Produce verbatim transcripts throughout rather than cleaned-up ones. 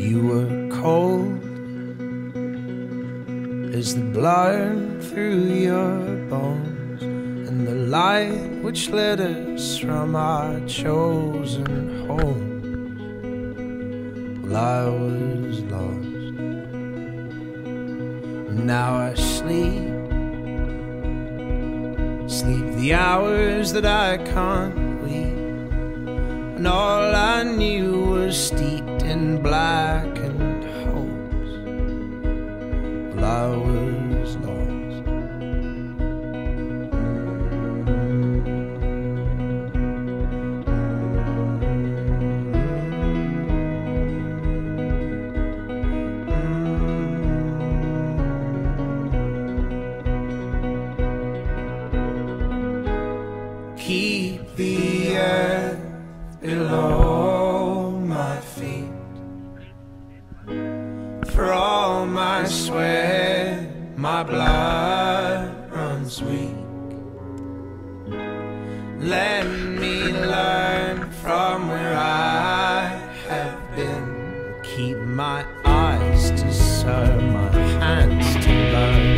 You were cold as the blood through your bones, and the light which led us from our chosen home. Well, I was lost, and now I sleep, sleep the hours that I can't weep, and all I knew was steeped in blackened hopes. Well, I was lost. Keep the earth below my feet, for all my sweat, my blood runs weak. Let me learn from where I have been. Keep my eyes to serve, my hands to learn.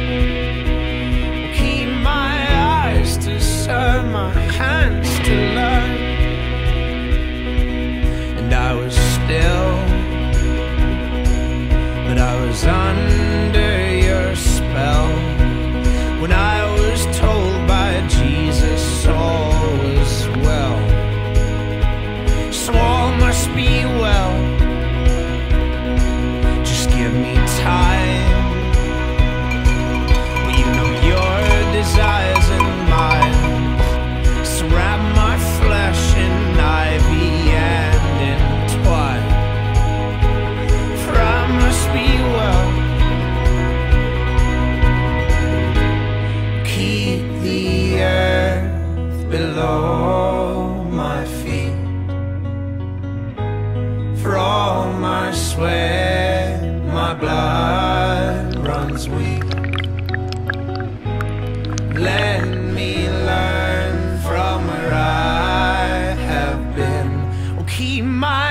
Keep my eyes to serve, my hands to learn. And I was still, but I was under your spell when I was told by Jesus all was well. So all must be well, just give me time. Well, you know your desires and mine, so wrap my flesh in ivy and entwine. For I must be well. Keep the earth below my feet, for all my sweat, my blood runs weak. Let me learn from where I have been. Oh, keep my